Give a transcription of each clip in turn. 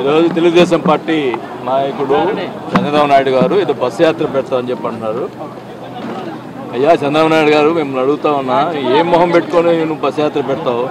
ఈరోజు తెలుగుదేశం పార్టీ నాయకుడు చంద్రబాబు నాయుడు గారు ఇది బస్సు యాత్ర పెడతామని చెప్పి అంటున్నారు. అయ్యా చంద్రబాబు నాయుడు గారు మిమ్మల్ని అడుగుతా ఉన్నా, ఏం మొహం పెట్టుకొని నువ్వు బస్సు యాత్ర పెడతావు?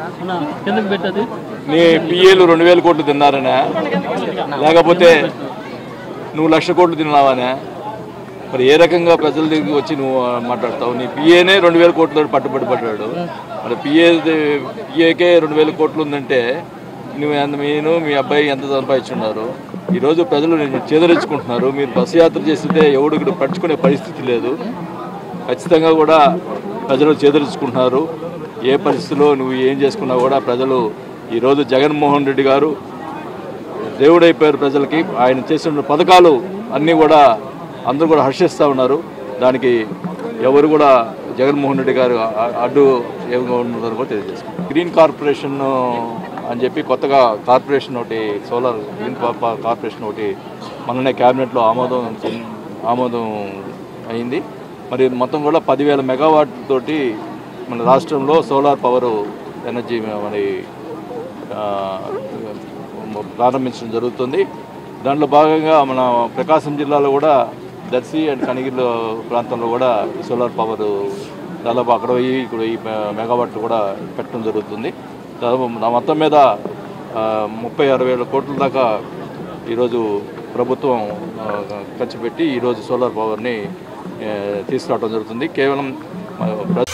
నీ పిఏలు 2000 కోట్లు తిన్నారనే, లేకపోతే నువ్వు 1,00,000 కోట్లు తిన్నావానే? మరి ఏ రకంగా ప్రజల దగ్గరికి వచ్చి నువ్వు మాట్లాడతావు? నీ పిఏనే 2000 కోట్లతో పట్టుబడి. మరి పిఏకే 2000 కోట్లు ఉందంటే నువ్వు నేను మీ అబ్బాయి ఎంత సంపాదించున్నారు? ఈరోజు ప్రజలు నేను చేదరించుకుంటున్నారు. మీరు బస్సు యాత్ర చేస్తుంటే ఎవడు ఇక్కడ పట్టుకునే పరిస్థితి లేదు. ఖచ్చితంగా కూడా ప్రజలు చేదరించుకుంటున్నారు. ఏ పరిస్థితిలో నువ్వు ఏం చేసుకున్నా కూడా ప్రజలు ఈరోజు జగన్మోహన్ రెడ్డి గారు దేవుడైపోయారు ప్రజలకి. ఆయన చేసిన పథకాలు అన్నీ కూడా అందరూ కూడా హర్షిస్తూ ఉన్నారు. దానికి ఎవరు కూడా జగన్మోహన్ రెడ్డి గారు అడ్డు ఏమిగా ఉన్నదని కూడా తెలియజేస్తున్నారు. గ్రీన్ కార్పొరేషన్ అని చెప్పి కొత్తగా కార్పొరేషన్ ఒకటి, సోలార్ గ్రీన్ కార్పొరేషన్ ఒకటి మననే క్యాబినెట్లో ఆమోదం అయింది. మరి మొత్తం కూడా 10,000 మెగావాట్ తోటి మన రాష్ట్రంలో సోలార్ పవర్ ఎనర్జీ మరి ప్రారంభించడం జరుగుతుంది. దాంట్లో భాగంగా మన ప్రకాశం జిల్లాలో కూడా దర్శి అండ్ కనిగిరి ప్రాంతంలో కూడా ఈ సోలార్ పవర్ దాదాపు అక్కడ 1000 మెగావాట్లు కూడా పెట్టడం జరుగుతుంది. దాదాపు మొత్తం మీద 30-60 వేల కోట్ల దాకా ఈరోజు ప్రభుత్వం ఖర్చు పెట్టి ఈరోజు సోలార్ పవర్ని తీసుకురావడం జరుగుతుంది. కేవలం